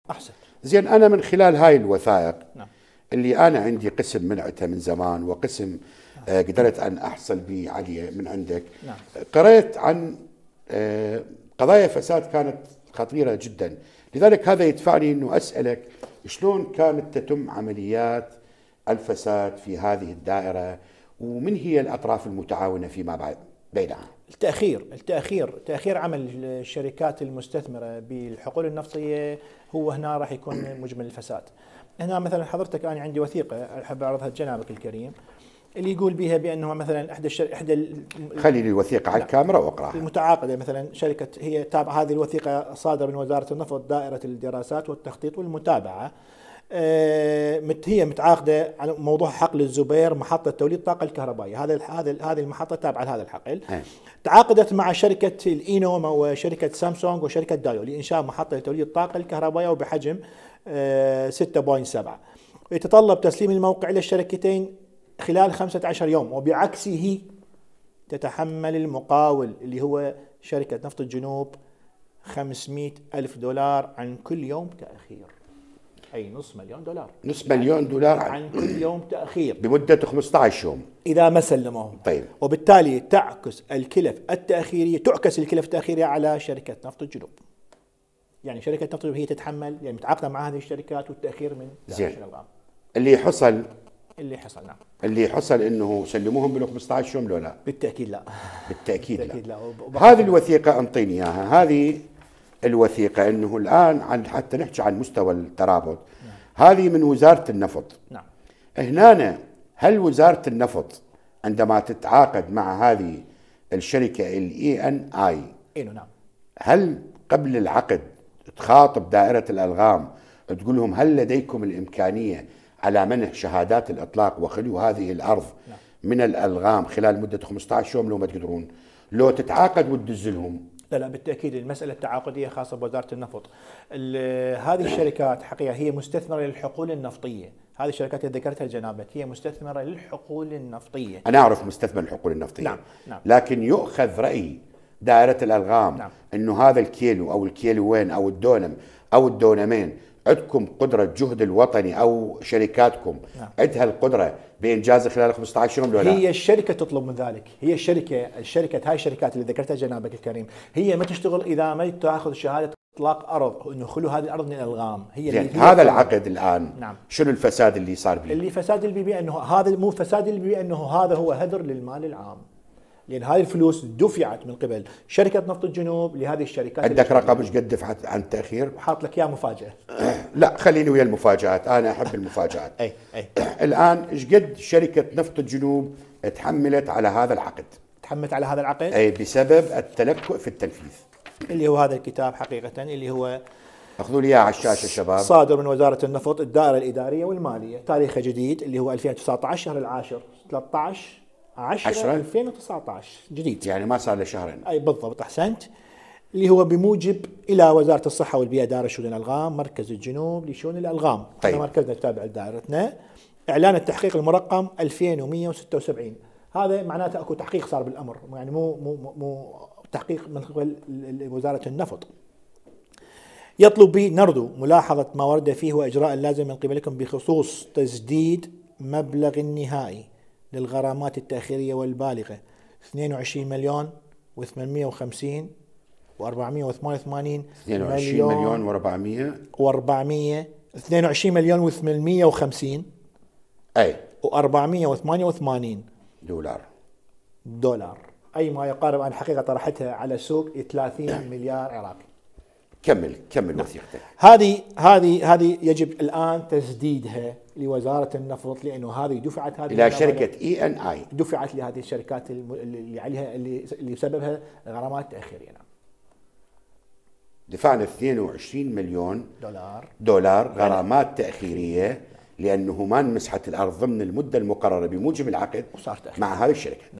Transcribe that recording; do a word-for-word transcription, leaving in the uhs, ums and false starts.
احسن. زين، انا من خلال هاي الوثائق نعم. اللي انا عندي قسم منعتها من زمان، وقسم آه قدرت ان احصل به عليه من عندك. نعم. قرأت عن آه قضايا فساد كانت خطيرة جدا، لذلك هذا يدفعني انه اسألك شلون كانت تتم عمليات الفساد في هذه الدائرة، ومن هي الاطراف المتعاونة فيما بعد بينها؟ التأخير التأخير تأخير عمل الشركات المستثمرة بالحقول النفطية هو هنا راح يكون مجمل الفساد. هنا مثلا حضرتك أنا عندي وثيقة أحب أعرضها لجنابك الكريم، اللي يقول بها بأنه مثلا إحدى الشر... إحدى خلي لي الوثيقة على الكاميرا واقراها. المتعاقدة مثلا شركة هي تابعة، هذه الوثيقة صادرة من وزارة النفط دائرة الدراسات والتخطيط والمتابعة. هي متعاقده على موضوع حقل الزبير محطه توليد الطاقه الكهربائيه، هذا هذا هذه المحطه تابعه لهذا الحقل. تعاقدت مع شركه الاينوم وشركه سامسونج وشركه دايو لانشاء محطه توليد الطاقه الكهربائيه وبحجم ستة فاصلة سبعة، ويتطلب تسليم الموقع للشركتين خلال خمسة عشر يوم، وبعكسه تتحمل المقاول اللي هو شركه نفط الجنوب خمسمئة ألف دولار عن كل يوم تأخير، أي نصف مليون دولار. نصف مليون دولار عن كل يوم تأخير بمدة خمسة عشر يوم إذا ما سلموهم. طيب. وبالتالي تعكس الكلف التأخيرية تعكس الكلف التأخيرية على شركة نفط الجنوب. يعني شركة نفط الجنوب هي تتحمل، يعني متعاقدة مع هذه الشركات والتأخير من زين. اللي حصل اللي حصل نعم اللي حصل انه سلموهم بال خمسة عشر يوم لو لا؟ بالتأكيد لا. بالتأكيد, بالتأكيد لا, لا. هذه الوثيقة انطيني اياها، هذه الوثيقة انه الان عن حتى نحكي عن مستوى الترابط. نعم. هذه من وزارة النفط. نعم. هنا هل وزارة النفط عندما تتعاقد مع هذه الشركة الاي ان اي ايوه نعم، هل قبل العقد تخاطب دائرة الالغام تقول لهم هل لديكم الامكانية على منح شهادات الاطلاق وخلو هذه الارض نعم. من الالغام خلال مدة خمسة عشر يوم لو ما تقدرون، لو تتعاقد وتدز لهم؟ لا لا بالتأكيد المسألة التعاقدية خاصة بوزارة النفط. هذه الشركات حقيقة هي مستثمرة للحقول النفطية، هذه الشركات اللي ذكرتها جنابك هي مستثمرة للحقول النفطية. أنا أعرف مستثمر الحقول النفطية. نعم. نعم. لكن يؤخذ رأي دائرة الألغام نعم. أنه هذا الكيلو أو الكيلوين أو الدونم أو الدونمين عندكم قدرة جهد الوطني أو شركاتكم نعم. عندها القدرة بإنجازه خلال خمسة عشر يوم ولا؟ هي الشركة تطلب من ذلك، هي الشركة الشركة هاي الشركات اللي ذكرتها جنابك الكريم هي ما تشتغل إذا ما تأخذ شهادة إطلاق أرض، إنه خلوا هذه الأرض من الألغام. هي يعني هذا العقد الآن نعم. شنو الفساد اللي صار به؟ اللي فساد اللي بيه أنه هذا مو فساد اللي بيه أنه هذا هو هدر للمال العام، لأن هذه الفلوس دفعت من قبل شركة نفط الجنوب لهذه الشركات. عندك رقم ايش قد دفعت عن التأخير؟ حاط لك إياه مفاجأة. لا خليني ويا المفاجآت، أنا أحب المفاجآت. أي أي. الآن ايش قد شركة نفط الجنوب تحملت على هذا العقد؟ تحملت على هذا العقد؟ أي بسبب التلكؤ في التنفيذ. اللي هو هذا الكتاب حقيقة اللي هو اخذوا لي اياه على الشاشة شباب، صادر من وزارة النفط الدائرة الإدارية والمالية، تاريخه جديد اللي هو ألفين وتسعة عشر شهر العاشر ثلاثة عشر عشرة ألفين وتسعة عشر، جديد يعني ما صار له شهرين. أي بالضبط أحسنت. اللي هو بموجب إلى وزارة الصحة والبيئة دائرة شؤون الألغام مركز الجنوب لشؤون الألغام. طيب. مركزنا تابع لدائرتنا. إعلان التحقيق المرقم ألفين ومئة وستة وسبعين، هذا معناته أكو تحقيق صار بالأمر، يعني مو مو مو تحقيق من قبل وزارة النفط. يطلب بنرد ملاحظة ما ورد فيه وإجراء اللازم من قبلكم بخصوص تسديد مبلغ النهائي للغرامات التأخيرية والبالغة اثنين وعشرين مليون وثمانمئة وخمسين وأربعمئة وثمانية وثمانين اثنين وعشرين مليون وأربعمئة وأربعمئة اثنين وعشرين مليون وثمانمئة وخمسين أي وأربعمئة وثمانية وثمانين دولار دولار أي ما يقارب، أنا حقيقة طرحتها على سوق ثلاثين مليار عراقي. كمل كمل وثيقتك. هذه هذه هذه يجب الان تسديدها لوزاره النفط، لانه هذه دفعت هذه الى شركه اي ان اي دفعت لهذه الشركات اللي عليها اللي اللي سببها غرامات تاخيريه. دفعنا اثنين وعشرين مليون دولار دولار غرامات تاخيريه لانه ما انمسحت الارض ضمن المده المقرره بموجب العقد مع هذه الشركه.